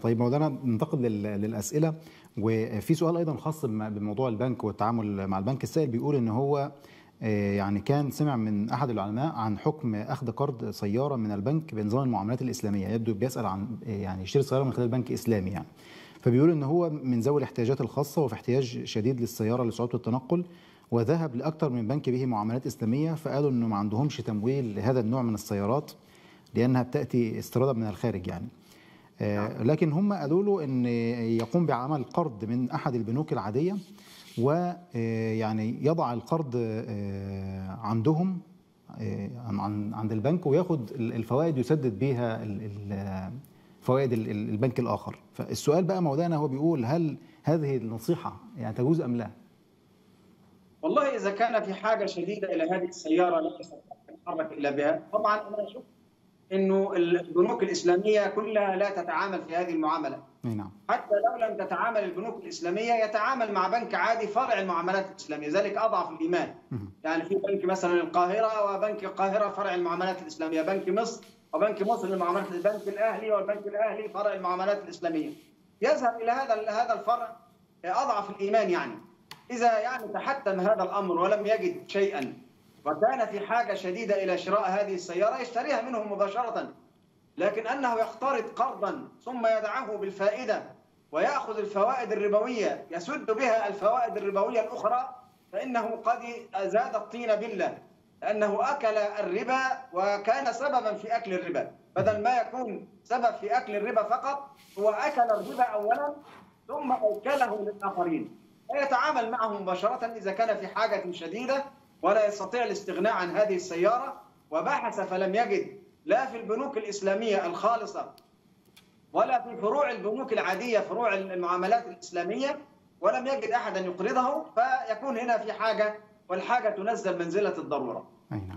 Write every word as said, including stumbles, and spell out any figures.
طيب مولانا ننتقل للأسئلة، وفي سؤال أيضا خاص بموضوع البنك والتعامل مع البنك. السائل بيقول إن هو يعني كان سمع من أحد العلماء عن حكم أخذ قرض سيارة من البنك بنظام المعاملات الإسلامية، يبدو بيسأل عن يعني يشتري سيارة من خلال بنك إسلامي يعني. فبيقول إن هو من ذوي الاحتياجات الخاصة وفي احتياج شديد للسيارة لصعوبة التنقل، وذهب لأكثر من بنك به معاملات إسلامية، فقالوا إنه ما عندهمش تمويل لهذا النوع من السيارات لأنها بتأتي استيرادا من الخارج يعني. آه لكن هم قالوا له ان يقوم بعمل قرض من احد البنوك العاديه، ويعني يضع القرض آه عندهم آه عند البنك، وياخد الفوائد يسدد بيها فوائد البنك الاخر. فالسؤال بقى مولانا هو بيقول هل هذه النصيحه يعني تجوز ام لا؟ والله اذا كان في حاجه شديده الى هذه السياره لا يستطيع ان يتحرك الا بها، طبعا انا اشوف انه البنوك الاسلاميه كلها لا تتعامل في هذه المعامله. نعم. حتى لو لم تتعامل البنوك الاسلاميه يتعامل مع بنك عادي فرع المعاملات الاسلاميه، ذلك اضعف الايمان. يعني في بنك مثلا القاهره وبنك القاهره فرع المعاملات الاسلاميه، بنك مصر وبنك مصر للمعاملات، البنك الاهلي والبنك الاهلي فرع المعاملات الاسلاميه. يذهب الى هذا هذا الفرع اضعف الايمان يعني. اذا يعني تحتم هذا الامر ولم يجد شيئا وكان في حاجة شديدة إلى شراء هذه السيارة يشتريها منه مباشرة، لكن أنه يقترض قرضا ثم يدعه بالفائدة ويأخذ الفوائد الربوية يسد بها الفوائد الربوية الأخرى، فإنه قد زاد الطين بلة، لأنه أكل الربا وكان سببا في أكل الربا، بدل ما يكون سبب في أكل الربا فقط هو أكل الربا أولا ثم أوكله للآخرين. فيتعامل معه مباشرة إذا كان في حاجة شديدة ولا يستطيع الاستغناء عن هذه السيارة، وبحث فلم يجد لا في البنوك الإسلامية الخالصة ولا في فروع البنوك العادية فروع المعاملات الإسلامية، ولم يجد أحدا يقرضه، فيكون هنا في حاجة، والحاجة تنزل منزلة الضرورة.